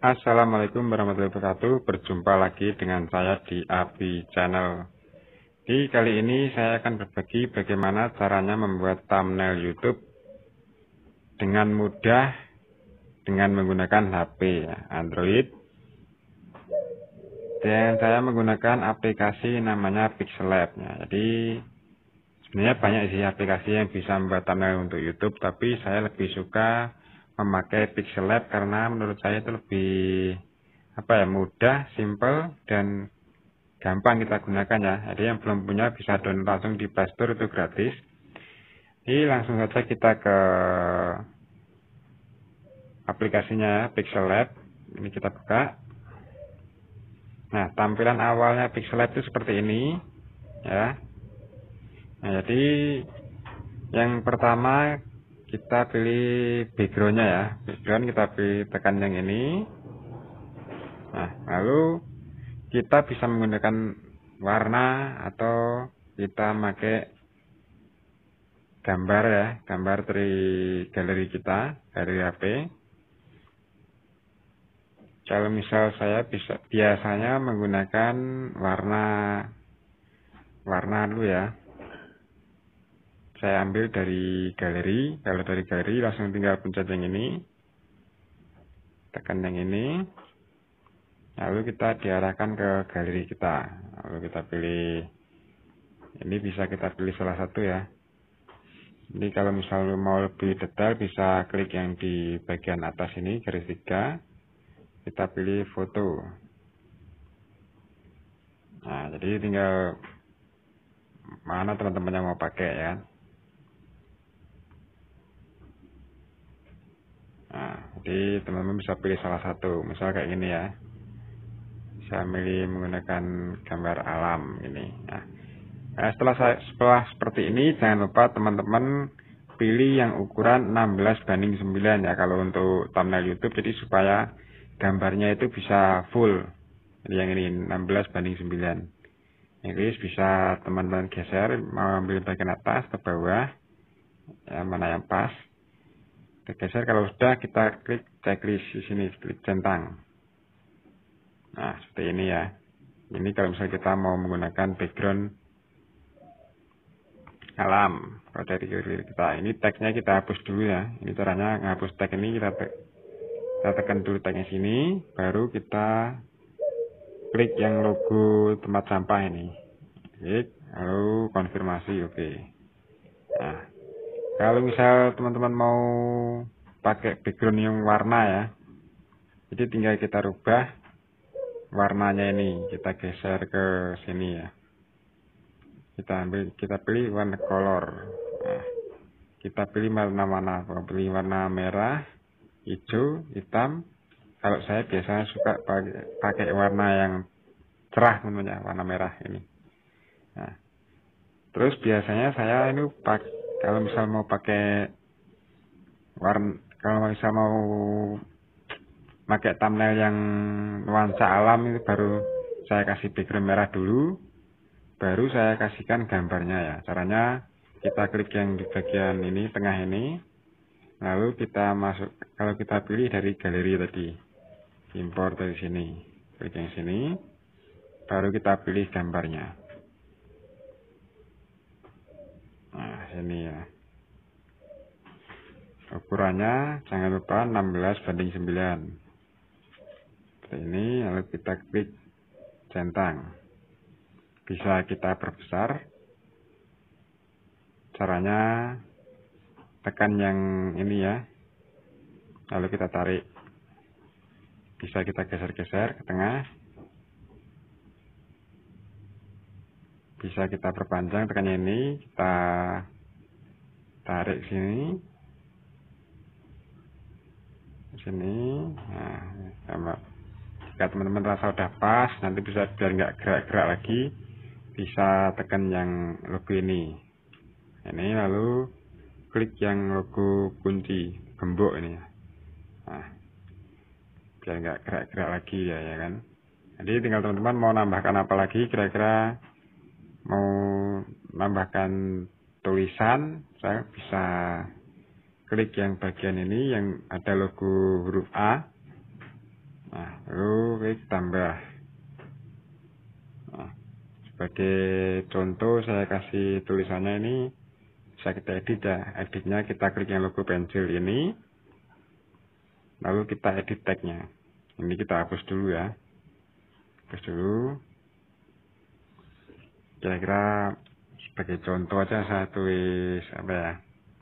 Assalamualaikum warahmatullahi wabarakatuh. Berjumpa lagi dengan saya di Abi Channel. Di kali ini saya akan berbagi bagaimana caranya membuat thumbnail YouTube dengan mudah dengan menggunakan HP Android. Dan saya menggunakan aplikasi namanya Pixellab. Jadi sebenarnya banyak sih aplikasi yang bisa membuat thumbnail untuk YouTube, tapi saya lebih suka memakai Pixellab karena menurut saya itu lebih mudah, simple, dan gampang kita gunakan ya. Jadi yang belum punya bisa download langsung di Play Store, itu gratis. Jadi langsung saja kita ke aplikasinya Pixellab. Ini kita buka. Nah, tampilan awalnya Pixellab itu seperti ini ya. Nah, jadi yang pertama kita pilih backgroundnya ya. Background kita pilih, tekan yang ini. Nah, lalu kita bisa menggunakan warna atau kita pakai gambar ya, gambar dari galeri kita, dari HP. Kalau misal saya biasanya menggunakan warna dulu ya. Saya ambil dari galeri. Kalau dari galeri langsung tinggal pencet yang ini, tekan yang ini, lalu kita diarahkan ke galeri kita. Lalu kita pilih, ini bisa kita pilih salah satu ya. Jadi kalau misalnya mau lebih detail bisa klik yang di bagian atas ini, garis 3, kita pilih foto. Nah, jadi tinggal mana teman-teman yang mau pakai ya. Nah, jadi teman-teman bisa pilih salah satu, misal kayak gini ya. Saya milih menggunakan gambar alam ini. Nah, setelah seperti ini, jangan lupa teman-teman pilih yang ukuran 16:9 ya kalau untuk thumbnail YouTube, jadi supaya gambarnya itu bisa full. Jadi yang ini 16:9. Jadi bisa teman-teman geser, mau ambil bagian atas ke bawah, ya, mana yang pas. Kita geser, kalau sudah kita klik checklist di sini, klik centang. Nah, seperti ini ya. Ini kalau misalnya kita mau menggunakan background alam. Kalau dari galeri kita, ini tagnya kita hapus dulu ya. Ini caranya menghapus tag ini, kita tekan dulu tagnya sini, baru kita klik yang logo tempat sampah ini. Klik, lalu konfirmasi, oke. Nah, kalau misal teman-teman mau pakai background yang warna ya, jadi tinggal kita rubah warnanya ini, kita geser ke sini ya. Kita pilih warna color. Nah, kita pilih warna-warna, pilih warna merah, hijau, hitam. Kalau saya biasanya suka pakai warna yang cerah namanya, warna merah ini. Nah, terus biasanya saya ini kalau misal mau pakai pakai thumbnail yang nuansa alam, itu baru saya kasih background merah dulu, baru saya kasihkan gambarnya ya. Caranya kita klik yang di bagian ini, tengah ini, lalu kita masuk, kalau kita pilih dari galeri tadi, import dari sini, klik yang sini, baru kita pilih gambarnya. Nah, ini ya. Ukurannya jangan lupa 16:9. Seperti ini, lalu kita klik centang. Bisa kita perbesar. Caranya tekan yang ini ya. Lalu kita tarik. Bisa kita geser-geser ke tengah. Bisa kita perpanjang, tekan ini, kita tarik sini. Sini. Nah, sama. Jika teman-teman rasa udah pas, nanti bisa biar nggak gerak-gerak lagi, bisa tekan yang logo ini. Ini lalu klik yang logo kunci gembok ini. Nah, biar nggak gerak-gerak lagi ya kan. Jadi tinggal teman-teman mau nambahkan apa lagi, kira-kira mau nambahkan tulisan, saya bisa klik yang bagian ini yang ada logo huruf A. Nah, lalu klik tambah. Nah, sebagai contoh saya kasih tulisannya ini, bisa kita edit ya. Editnya kita klik yang logo pensil ini, lalu kita edit tagnya. Ini kita hapus dulu ya. Hapus dulu. Kira-kira sebagai contoh aja saya tulis apa ya?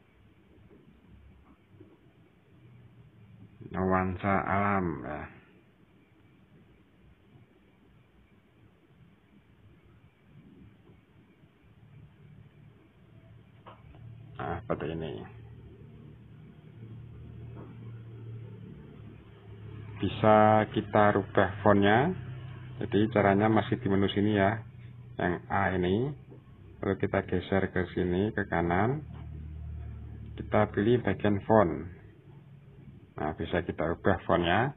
Nuansa alam ya. Nah, seperti ini. Bisa kita rubah fontnya. Jadi caranya masih di menu sini ya. Yang A ini. Lalu kita geser ke sini, ke kanan. Kita pilih bagian font. Nah, bisa kita ubah fontnya.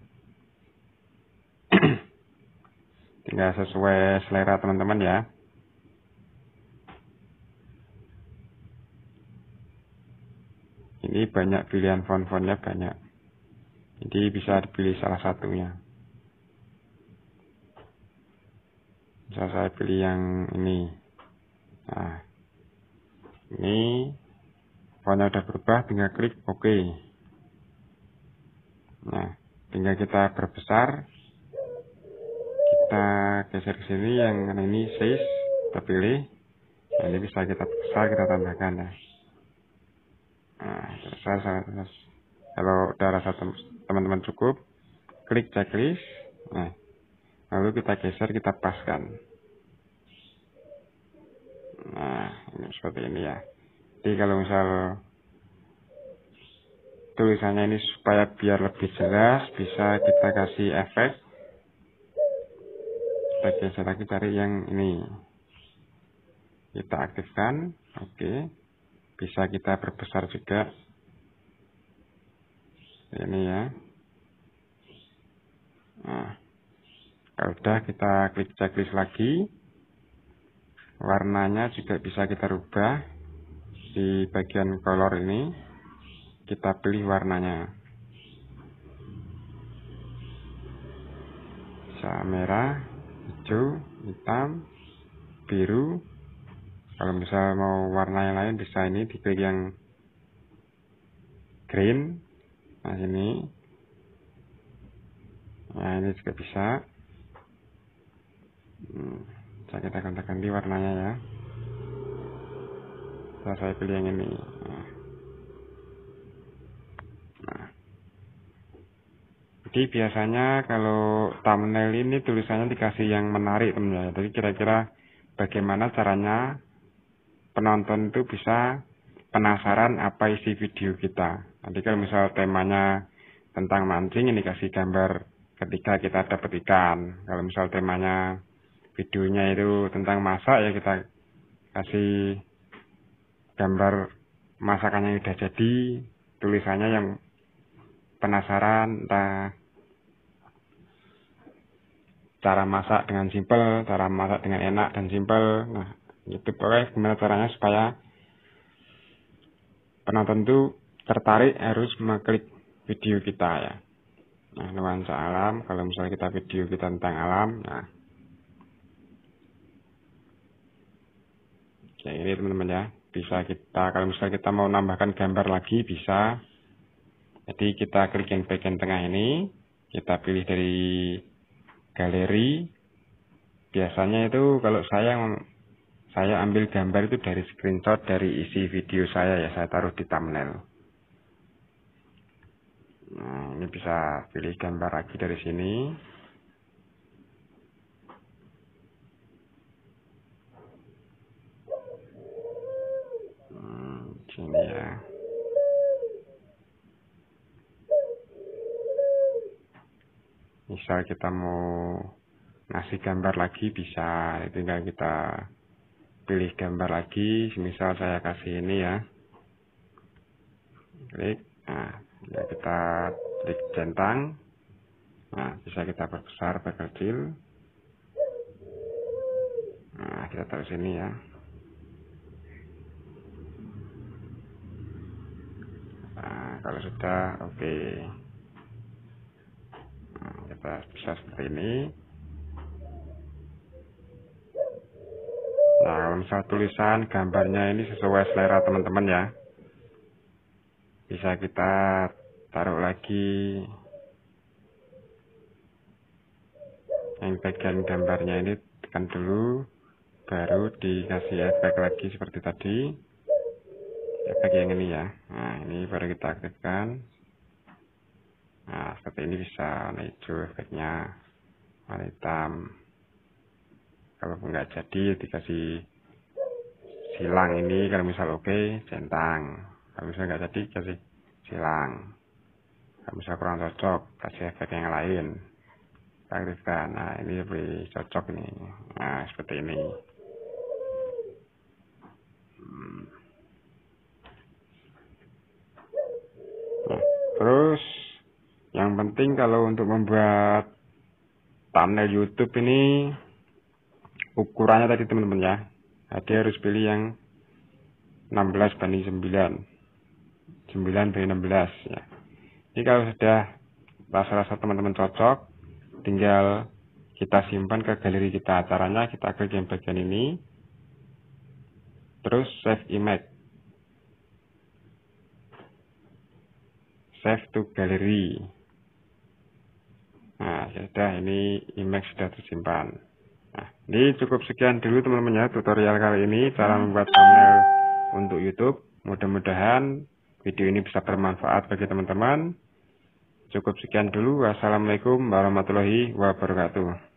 Tinggal sesuai selera teman-teman ya. Ini banyak pilihan font-fontnya banyak. Jadi bisa dipilih salah satunya. Bisa saya pilih yang ini. Nah, ini fontnya udah berubah, tinggal klik OK. Nah, tinggal kita perbesar. Kita geser ke sini, yang ini size, kita pilih. Nah, ini bisa kita besar, kita tambahkan ya. Nah, besar. Kalau udah rasa teman-teman cukup, klik checklist. Nah, lalu kita geser, kita paskan. Nah, ini seperti ini ya. Jadi kalau misal tulisannya ini supaya biar lebih jelas, bisa kita kasih efek. Kita geser lagi, cari yang ini. Kita aktifkan, oke. Bisa kita perbesar juga. Ini ya. Nah, kalau udah kita klik checklist lagi. Warnanya juga bisa kita rubah. Di bagian color ini, kita pilih warnanya. Bisa merah, hijau, hitam, biru. Kalau misal mau warna yang lain, bisa ini diklik yang green. Nah, ini. Nah, ini juga bisa. Bisa kita ganti warnanya ya. Bisa saya pilih yang ini. Nah. Jadi biasanya kalau thumbnail ini tulisannya dikasih yang menarik teman-teman. Jadi kira-kira bagaimana caranya penonton itu bisa penasaran apa isi video kita. Nanti kalau misal temanya tentang mancing, ini kasih gambar ketika kita dapat ikan. Kalau misal temanya videonya itu tentang masak, ya kita kasih gambar masakannya yang udah jadi, tulisannya yang penasaran, entah cara masak dengan simpel, cara masak dengan enak dan simpel. Nah, itu pokoknya gimana caranya supaya penonton itu tertarik harus mengklik video kita ya. Nah, nuansa alam, kalau misalnya kita video kita tentang alam, nah kayak ini teman-teman ya. Bisa kita, kalau misalnya kita mau nambahkan gambar lagi, bisa. Jadi kita klik yang bagian tengah ini, kita pilih dari galeri. Biasanya itu kalau saya ambil gambar itu dari screenshot dari isi video saya ya, saya taruh di thumbnail. Nah, ini bisa pilih gambar lagi dari sini. Sini ya. Misal kita mau ngasih gambar lagi, bisa. Tinggal kita pilih gambar lagi. Misal saya kasih ini ya. Klik. Nah, ya kita klik centang. Nah, bisa kita perbesar, perkecil. Nah, kita taruh sini ya. Nah, kalau sudah oke. Nah, kita bisa seperti ini. Nah, kalau misal tulisan gambarnya ini sesuai selera teman-teman ya, bisa kita taruh lagi yang bagian gambarnya ini, tekan dulu, baru dikasih efek lagi seperti tadi, efek yang ini ya. Nah, ini baru kita aktifkan. Nah, seperti ini bisa warna hijau efeknya, warna hitam. Kalau nggak jadi dikasih silang ini, kalau misal oke, centang. Kalau misal nggak jadi kasih silang. Kalau misal kurang cocok, kasih efek yang lain. Kita aktifkan. Nah, ini lebih cocok nih. Nah, seperti ini. Nah, terus yang penting kalau untuk membuat thumbnail YouTube ini ukurannya tadi teman-teman ya. Dia harus pilih yang 16:9. 9:16 ya. Ini kalau sudah rasa-rasa teman-teman cocok, tinggal kita simpan ke galeri kita. Caranya kita klik yang bagian ini, terus save image, save to gallery. Nah, sudah, ini image sudah tersimpan. Nah, ini cukup sekian dulu teman-teman ya tutorial kali ini cara membuat thumbnail untuk YouTube. Mudah-mudahan video ini bisa bermanfaat bagi teman-teman. Cukup sekian dulu. Wassalamualaikum warahmatullahi wabarakatuh.